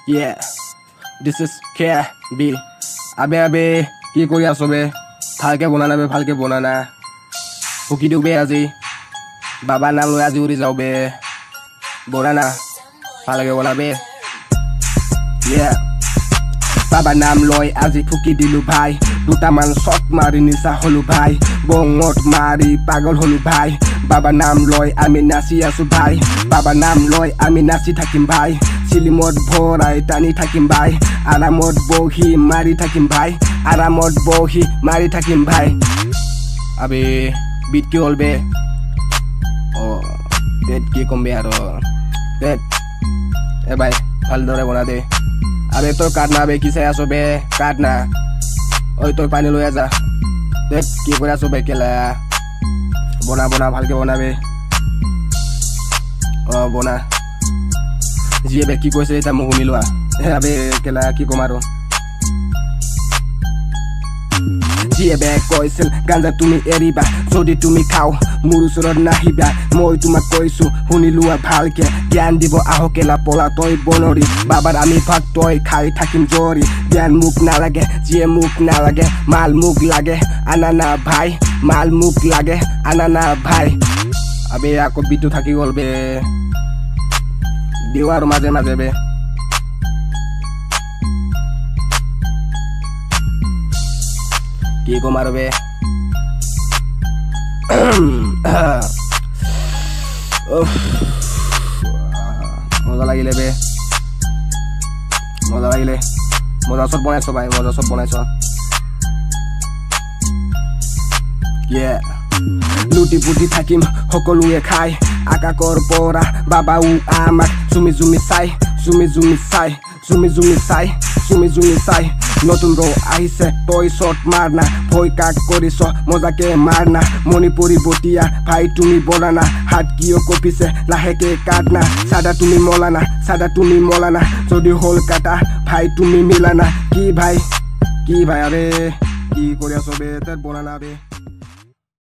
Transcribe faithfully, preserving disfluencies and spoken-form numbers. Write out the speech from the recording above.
Yeah, this is K B. Abe abe কি কৰি আছ বে ভালকে বনানা বে ভালকে বনানা ফুকি দিও বে আজি বাবা নাম লৈ আজি উৰি যাও বে বনানা ভালকে বনাবে yeah বাবা নাম লৈ আজি ফুকি দিলু ভাই দুটামান শট মাৰি নিচা হলু ভাই বঙত মাৰি পাগল হলু ভাই বাবা নাম লৈ আমি নাচি আছো ভাই বাবা নাম লৈ আমি নাচি থাকিম ভাই চিলিমত ভৰাই টানি থাকিম ভাই আৰামত বহি মাৰি থাকিম ভাই আৰামত বহি মাৰি থাকিম ভাই আবে বিট কি হল বে ও দেট কি কমবে আৰু দেট এ ভাই ভালদৰে বনা দে আবে তোৰ কাট না বে কি চাই আছো বে কাট না ওই তোৰ পানী লৈ যা দেট কি কৰি আছো বে কেলা বনা বনা ভালকে বনাবে ও বনা জিয়ে বে কি কৈছে এটা মোক শুনি লোৱা আবে কেলা কি কম আৰু জিয়ে বে কৈছিল গাঞ্জা তুমি এৰিবা যদি তুমি খাও মোৰ ওচৰত নাহিবা মই তোমাক কৈছো শুনি লোৱা ভালকে জ্ঞান দিব আহ কেলা পলা তই বনৰি বাবাৰ আমি ভাগ তই খাই থাকিম জৰি জ্ঞান মোক নালাগে জিয়ে মোক নালাগে মাল মোক লাগে আনানা ভাই মাল মোক লাগে আনানা ভাই আবে আকৌ বিটু থাকি গল বে দিও আৰু মাজে মাজে বে কি কম আৰু বে মজা লাগিলে বে মজা লাগিলে মজা চব বনাইছ ভাই মজা চব বনাইছ yeah লুটি পুটি থাকিম সকলোৱে খাই আকাকৰ পৰা বাবাও আমাক চুমি জুমি চাই চুমি জুমি চাই চুমি জুমি চাই চুমি জুমি চাই নতুন ৰ আহিছে তই শট মাৰনা ভয় কাক কৰিছ মজাকে মাৰনা মণিপুৰী বটিয়া ভাই তুমি বনানা হাত কিয় কপিছে লাহেকে কাটনা সাদা তুমি মলানা সাদা তুমি মলানা যদি হল কাটা ভাই তুমি মিলানা কি ভাই কি ভাই আবে কি কৰি আছ বে তোৰ বনানা বে